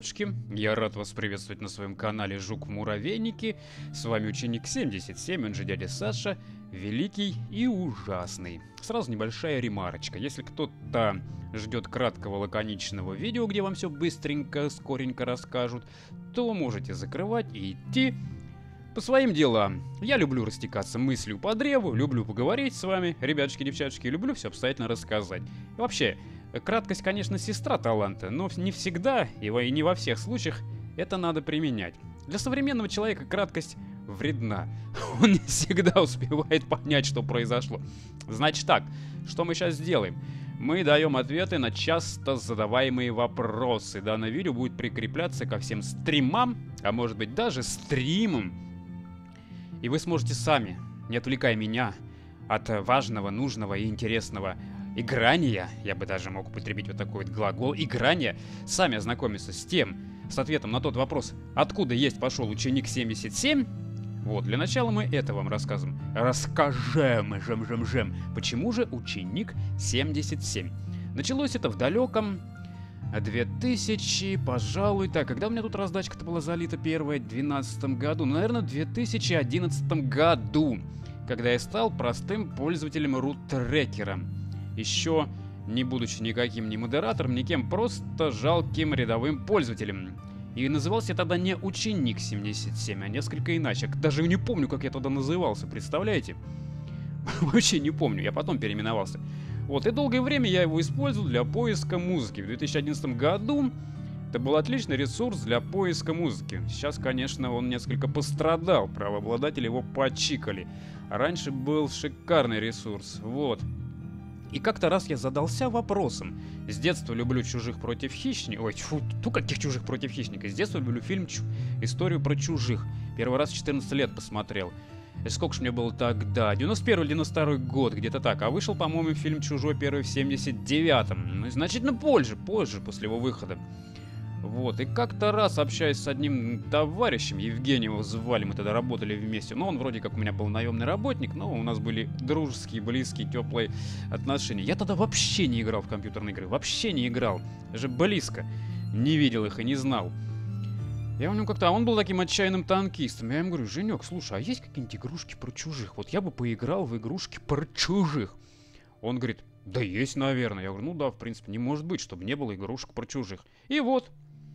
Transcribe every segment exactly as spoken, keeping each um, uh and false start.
ребятушки, я рад вас приветствовать на своем канале Жук в Муравейнике. С вами ученик семьдесят семь, он же дядя Саша, великий и ужасный. Сразу небольшая ремарочка. Если кто-то ждет краткого лаконичного видео, где вам все быстренько, скоренько расскажут, то можете закрывать и идти по своим делам. Я люблю растекаться мыслью по древу, люблю поговорить с вами, ребятушки-девчатушки, люблю все обстоятельно рассказать. И вообще, краткость, конечно, сестра таланта, но не всегда и не во всех случаях это надо применять. Для современного человека краткость вредна. Он не всегда успевает понять, что произошло. Значит так, что мы сейчас сделаем? Мы даем ответы на часто задаваемые вопросы. Данное видео будет прикрепляться ко всем стримам, а может быть даже стримам. И вы сможете сами, не отвлекая меня от важного, нужного и интересного играния, я бы даже мог употребить вот такой вот глагол, играния, сами ознакомиться с тем, с ответом на тот вопрос, откуда есть пошел ученик семьдесят семь. Вот, для начала мы это вам рассказываем. Расскажем, жем-жем-жем, почему же ученик семьдесят семь? Началось это в далеком две тысячи, пожалуй, так, когда у меня тут раздачка-то была залита первая, в двенадцатом году, ну, наверное, в две тысячи одиннадцатом году, когда я стал простым пользователем рут-трекера. Еще не будучи никаким ни модератором, никем, просто жалким рядовым пользователем. И назывался я тогда не ученик семьдесят семь, а несколько иначе. Даже не помню, как я тогда назывался, представляете? Вообще не помню, я потом переименовался. Вот, и долгое время я его использовал для поиска музыки. В две тысячи одиннадцатом году это был отличный ресурс для поиска музыки. Сейчас, конечно, он несколько пострадал, правообладатели его почикали. А раньше был шикарный ресурс, вот. И как-то раз я задался вопросом. С детства люблю «Чужих против хищников». Ой, тьфу, ту каких «Чужих против хищников». С детства люблю фильм Чу... «Историю про чужих». Первый раз в четырнадцать лет посмотрел. И сколько ж мне было тогда? девяносто первый или девяносто второй год, где-то так. А вышел, по-моему, фильм «Чужой» первый в семьдесят девятом. Ну, значительно позже, позже, после его выхода. Вот, и как-то раз, общаясь с одним товарищем, Евгением его звали, мы тогда работали вместе, но он вроде как у меня был наемный работник, но у нас были дружеские, близкие, теплые отношения. Я тогда вообще не играл в компьютерные игры, вообще не играл, даже близко не видел их и не знал. Я помню как-то, а он был таким отчаянным танкистом, я ему говорю: Женек, слушай, а есть какие-нибудь игрушки про чужих? Вот я бы поиграл в игрушки про чужих. Он говорит: да есть, наверное. Я говорю: ну да, в принципе, не может быть, чтобы не было игрушек про чужих. И вот.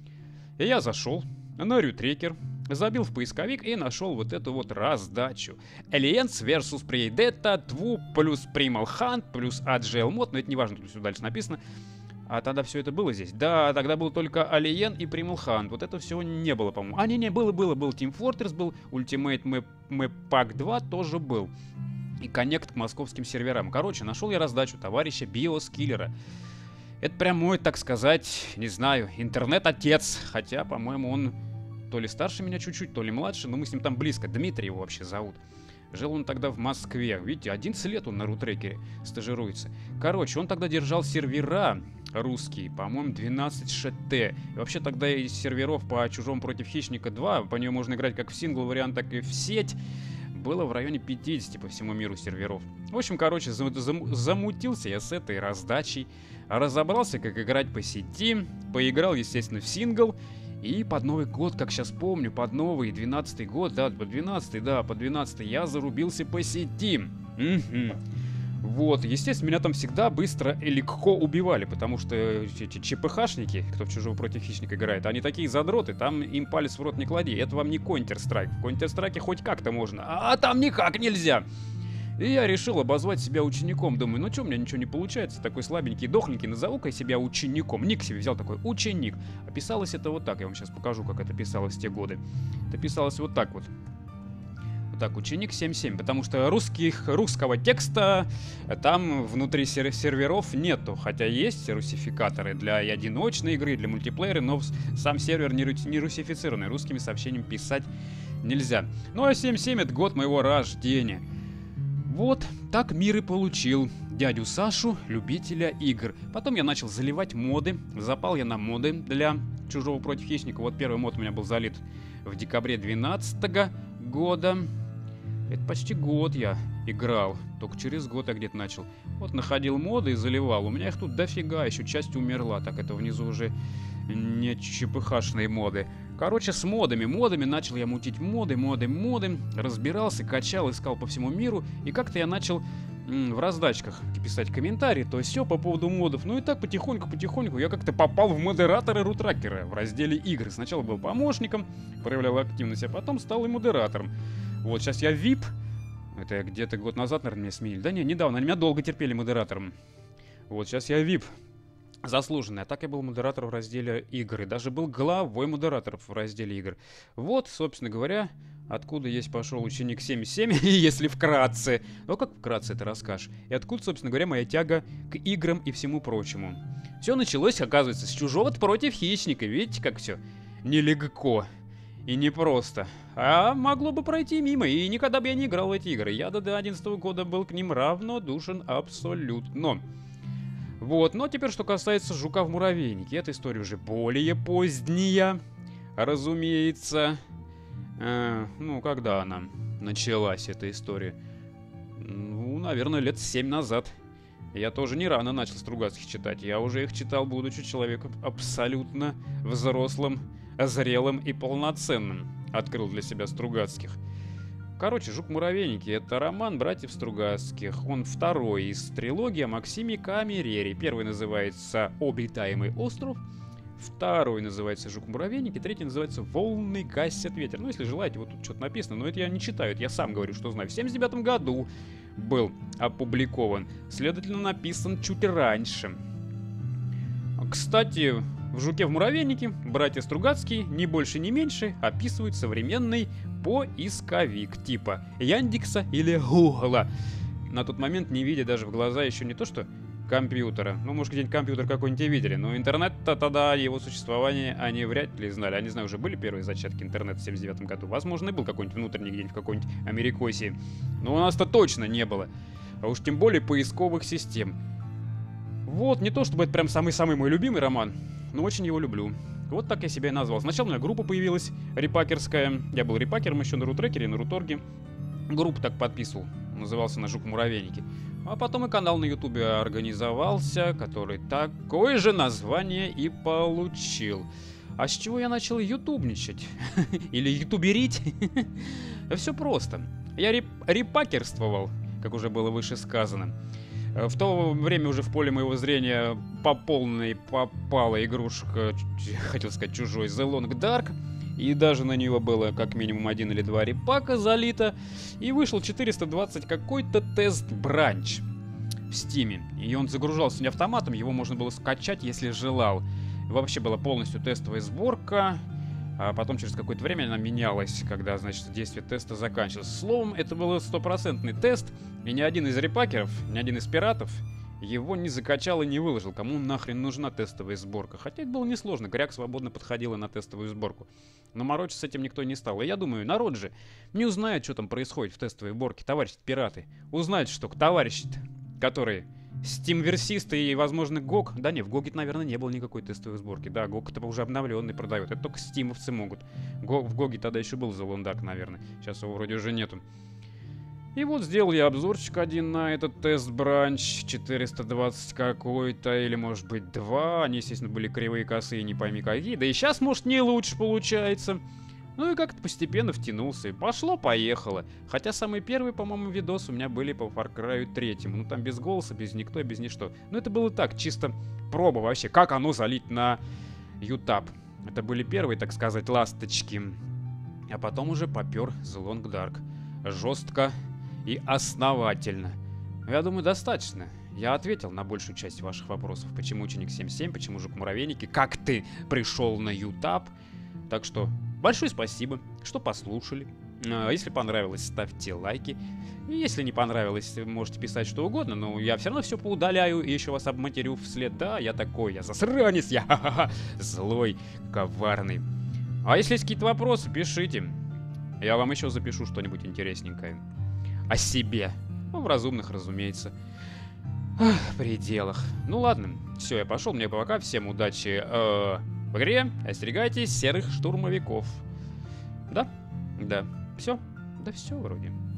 И я зашел на рут-трекер, забил в поисковик и нашел вот эту вот раздачу. Aliens versus Predator два плюс Primal Hunt плюс эй джи эл Mod. Но это не важно, тут дальше написано. А тогда все это было здесь? Да, тогда был только Alien и Primal Hunt. Вот это всего не было, по-моему. А, не-не, было-было. Был Team Fortress, был Ultimate Map, Map Pack два тоже был. И коннект к московским серверам. Короче, нашел я раздачу товарища Биоскиллера. Это прям мой, так сказать, не знаю, интернет-отец. Хотя, по-моему, он то ли старше меня чуть-чуть, то ли младше, но мы с ним там близко. Дмитрий его вообще зовут. Жил он тогда в Москве. Видите, одиннадцать лет он на рут-трекере стажируется. Короче, он тогда держал сервера русские, по-моему, двенадцать шэ тэ. И вообще тогда из серверов по «Чужому против хищника два», по нее можно играть как в сингл вариант, так и в сеть, было в районе пятидесяти по всему миру серверов. В общем, короче, зам зам замутился я с этой раздачей, разобрался, как играть по сети, поиграл, естественно, в сингл, и под Новый год, как сейчас помню, под Новый, двенадцатый год, да, под двенадцатый, да, под двенадцатый я зарубился по сети. Угу. Вот, естественно, меня там всегда быстро и легко убивали, потому что эти ЧПХшники, кто в «Чужого против хищника» играет, они такие задроты, там им палец в рот не клади, это вам не Counter-Strike. В Counter-Strike хоть как-то можно, а там никак нельзя. И я решил обозвать себя учеником, думаю, ну что, у меня ничего не получается, такой слабенький, дохленький, назову-ка я себя учеником. Ник себе взял такой, ученик. А писалось это вот так, я вам сейчас покажу, как это писалось в те годы. Это писалось вот так вот. Так, ученик семь семь, потому что русских, русского текста там внутри сер серверов нету, хотя есть русификаторы для и одиночной игры, и для мультиплеера, но сам сервер не, не русифицированный, русскими сообщениями писать нельзя. Ну а семь семь это год моего рождения. Вот так мир и получил дядю Сашу, любителя игр. Потом я начал заливать моды, запал я на моды для «Чужого против хищника». Вот первый мод у меня был залит в декабре двенадцатого года. Это почти год я играл. Только через год я где-то начал. Вот находил моды и заливал. У меня их тут дофига, еще часть умерла. Так, это внизу уже не ЧПХшные моды. Короче, с модами. Модами начал я мутить моды, моды, моды. Разбирался, качал, искал по всему миру. И как-то я начал м, в раздачках писать комментарии, то все по поводу модов. Ну и так потихоньку-потихоньку я как-то попал в модераторы рутракера в разделе игры. Сначала был помощником, проявлял активность, а потом стал и модератором. Вот, сейчас я ви ай пи. Это где-то год назад, наверное, меня сменили. Да не, недавно, они меня долго терпели модератором. Вот, сейчас я ви ай пи. Заслуженный. А так я был модератором в разделе игры. Даже был главой модераторов в разделе игр. Вот, собственно говоря, откуда есть пошел ученик семьдесят семь, если вкратце. Ну, как вкратце это расскажешь? И откуда, собственно говоря, моя тяга к играм и всему прочему. Все началось, оказывается, с чужого против хищника. Видите, как все нелегко и непросто. А могло бы пройти мимо, и никогда бы я не играл в эти игры. Я до две тысячи одиннадцатого года был к ним равнодушен абсолютно. Вот, но теперь, что касается жука в муравейнике. Эта история уже более поздняя, разумеется. Э, ну, когда она началась, эта история? Ну, наверное, лет семь назад. Я тоже не рано начал Стругацких читать. Я уже их читал, будучи человеком абсолютно взрослым, зрелым и полноценным. Открыл для себя Стругацких. Короче, «Жук в муравейнике» — это роман братьев Стругацких. Он второй из трилогии о Максиме Камерере. Первый называется «Обитаемый остров», второй называется «Жук в муравейнике», третий называется «Волны гасят ветер». Ну, если желаете, вот тут что-то написано, но это я не читаю, это я сам говорю, что знаю. В семьдесят девятом году был опубликован, следовательно, написан чуть раньше. Кстати, в «Жуке в муравейнике» братья Стругацкие, ни больше ни меньше, описывают современный поисковик типа Яндекса или Гугла. На тот момент не видя даже в глаза еще не то что компьютера. Ну, может, где-нибудь компьютер какой-нибудь и видели, но интернет-то тогда, его существование они вряд ли знали. Они, знаю, уже были первые зачатки интернета в семьдесят девятом году. Возможно, и был какой-нибудь внутренний где-нибудь в какой-нибудь Америкосе. Но у нас-то точно не было. А уж тем более поисковых систем. Вот, не то чтобы это прям самый-самый мой любимый роман, но очень его люблю. Вот так я себя и назвал. Сначала у меня группа появилась, репакерская. Я был репакером еще на рутрекере, на руторге. Группу так подписывал. Назывался на «Жук в муравейнике». А потом и канал на ютубе организовался, который такое же название и получил. А с чего я начал ютубничать? Или ютуберить? Все просто. Я реп репакерствовал, как уже было выше сказано. В то время уже в поле моего зрения по полной попала игрушка, хотел сказать, чужой, The Long Dark. И даже на него было как минимум один или два репака залито. И вышел четыреста двадцать какой-то тест-бранч в стиме. И он загружался не автоматом, его можно было скачать, если желал. Вообще была полностью тестовая сборка. А потом через какое-то время она менялась, когда, значит, действие теста заканчивалось. Словом, это был стопроцентный тест, и ни один из репакеров, ни один из пиратов его не закачал и не выложил. Кому нахрен нужна тестовая сборка? Хотя это было несложно, Кряк свободно подходила на тестовую сборку. Но морочиться с этим никто не стал. И я думаю, народ же не узнает, что там происходит в тестовой сборке. Товарищи пираты узнают, что товарищи, которые... Steam-версисты и, возможно, гог. Да не, в гоге, наверное, не было никакой тестовой сборки. Да, гог это уже обновленный продает. Это только стимовцы могут. Го в гоге тогда еще был The Long Dark, наверное. Сейчас его вроде уже нету. И вот сделал я обзорчик один на этот тест-бранч. четыреста двадцать какой-то, или может быть два. Они, естественно, были кривые, косые, не пойми какие. Да и сейчас, может, не лучше получается. Ну и как-то постепенно втянулся. И пошло-поехало. Хотя самые первые, по-моему, видосы у меня были по Far Cry три. Ну там без голоса, без никто, без ничто. Но это было так, чисто проба вообще. Как оно залить на ютаб. Это были первые, так сказать, ласточки. А потом уже попер The Long Dark. Жестко и основательно. Я думаю, достаточно. Я ответил на большую часть ваших вопросов. Почему ученик семьдесят семь, почему Жук в муравейнике, как ты пришел на ютаб. Так что... большое спасибо, что послушали. Если понравилось, ставьте лайки. И если не понравилось, можете писать что угодно, но я все равно все поудаляю и еще вас обматерю вслед. Да, я такой, я засранец, я ха-ха-ха, злой, коварный. А если есть какие-то вопросы, пишите. Я вам еще запишу что-нибудь интересненькое. О себе. Ну, в разумных, разумеется, ах, пределах. Ну ладно, все, я пошел, мне пока. Всем удачи э, в игре. Остерегайтесь серых штурмовиков. Да, да, все, да все вроде.